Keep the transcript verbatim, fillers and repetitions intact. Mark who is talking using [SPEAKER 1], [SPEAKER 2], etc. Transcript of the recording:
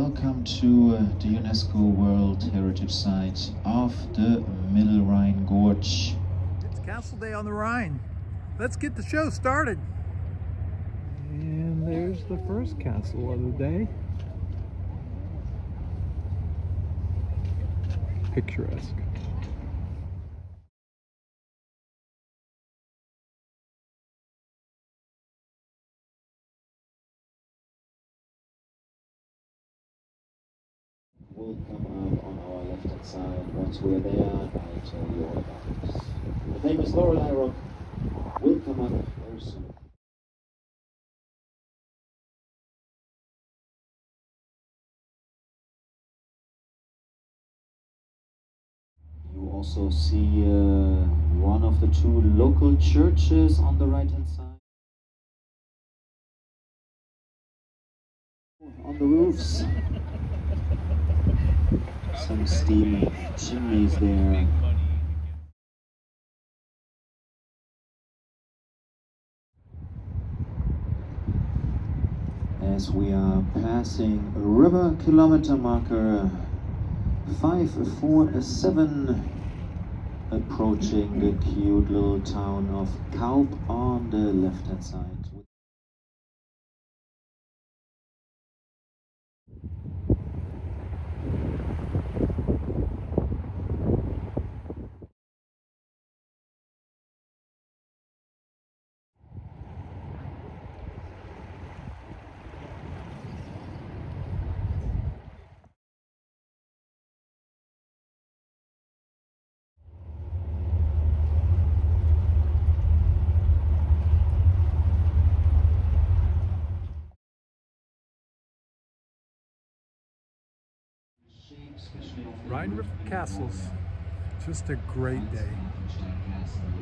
[SPEAKER 1] welcome to uh, the UNESCO World Heritage Site of the Middle Rhine Gorge.
[SPEAKER 2] It's Castle Day on the Rhine. Let's get the show started.
[SPEAKER 3] And there's the first castle of the day. Picturesque.
[SPEAKER 1] Will come up on our left hand side. Once we're there, I'll tell you all about it. The famous Lorelei Rock will come up very soon. You also see uh, one of the two local churches on the right hand side. On the roofs. Some steamy chimneys there. As we are passing river kilometer marker five four seven, approaching the cute little town of Kaup on the left hand side.
[SPEAKER 2] Rhine River Castles. Just a great day.